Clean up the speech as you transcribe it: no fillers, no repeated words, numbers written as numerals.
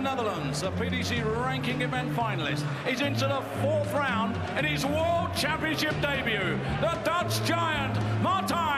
Netherlands, a PDC ranking event finalist, is into the 4th round in his World Championship debut. The Dutch giant, Martijn